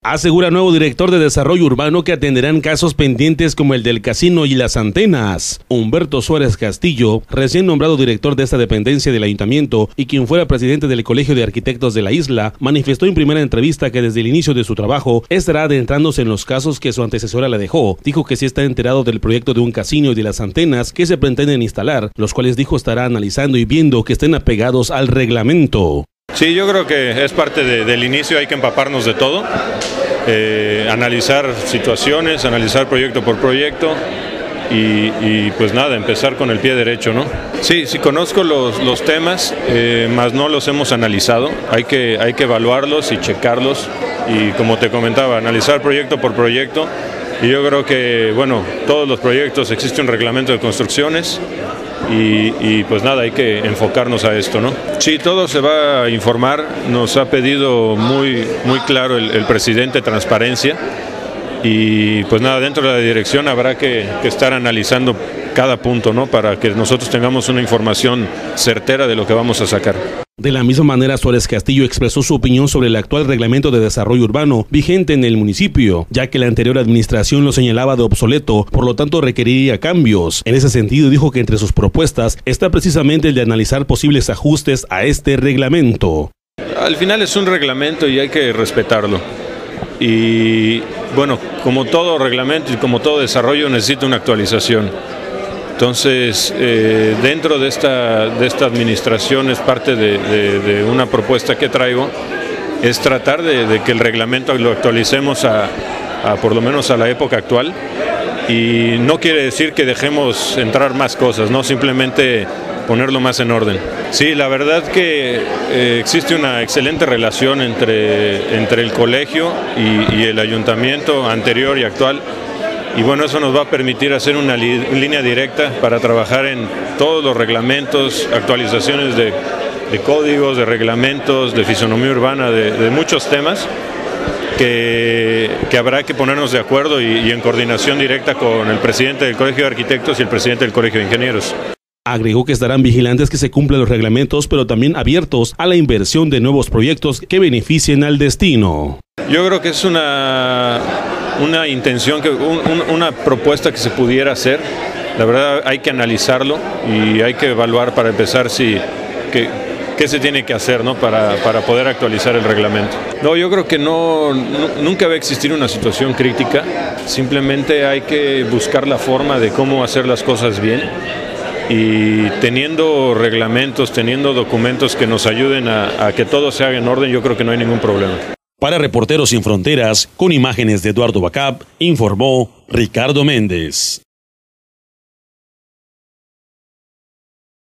Asegura nuevo director de Desarrollo Urbano que atenderán casos pendientes como el del casino y las antenas. Humberto Suárez Castillo, recién nombrado director de esta dependencia del ayuntamiento y quien fuera presidente del Colegio de Arquitectos de la isla, manifestó en primera entrevista que desde el inicio de su trabajo estará adentrándose en los casos que su antecesora le dejó. Dijo que sí está enterado del proyecto de un casino y de las antenas que se pretenden instalar, los cuales dijo estará analizando y viendo que estén apegados al reglamento. Sí, yo creo que es parte del inicio, hay que empaparnos de todo, analizar situaciones, analizar proyecto por proyecto y pues nada, empezar con el pie derecho, ¿no? Sí, conozco los temas, mas no los hemos analizado, hay que evaluarlos y checarlos y como te comentaba, analizar proyecto por proyecto y yo creo que, bueno, todos los proyectos existe un reglamento de construcciones. Y pues nada, hay que enfocarnos a esto, ¿no? Sí, todo se va a informar, nos ha pedido muy claro el presidente transparencia y pues nada, dentro de la dirección habrá que estar analizando cada punto, ¿no? Para que nosotros tengamos una información certera de lo que vamos a sacar. De la misma manera, Suárez Castillo expresó su opinión sobre el actual reglamento de desarrollo urbano vigente en el municipio, ya que la anterior administración lo señalaba de obsoleto, por lo tanto requeriría cambios. En ese sentido, dijo que entre sus propuestas está precisamente el de analizar posibles ajustes a este reglamento. Al final es un reglamento y hay que respetarlo. Y bueno, como todo reglamento y como todo desarrollo necesita una actualización. Entonces, dentro de esta administración es parte de una propuesta que traigo, es tratar de que el reglamento lo actualicemos por lo menos a la época actual y no quiere decir que dejemos entrar más cosas, no, simplemente ponerlo más en orden. Sí, la verdad que existe una excelente relación entre el colegio y el ayuntamiento anterior y actual. Y bueno, eso nos va a permitir hacer una línea directa para trabajar en todos los reglamentos, actualizaciones de códigos, de reglamentos, de fisonomía urbana, de muchos temas que habrá que ponernos de acuerdo y en coordinación directa con el presidente del Colegio de Arquitectos y el presidente del Colegio de Ingenieros. Agregó que estarán vigilantes que se cumplan los reglamentos, pero también abiertos a la inversión de nuevos proyectos que beneficien al destino. Yo creo que es una intención, una propuesta que se pudiera hacer. La verdad hay que analizarlo y hay que evaluar para empezar qué se tiene que hacer, ¿no? para poder actualizar el reglamento. No, yo creo que nunca va a existir una situación crítica, simplemente hay que buscar la forma de cómo hacer las cosas bien y teniendo reglamentos, teniendo documentos que nos ayuden a que todo se haga en orden, yo creo que no hay ningún problema. Para Reporteros Sin Fronteras, con imágenes de Eduardo Bacap, informó Ricardo Méndez.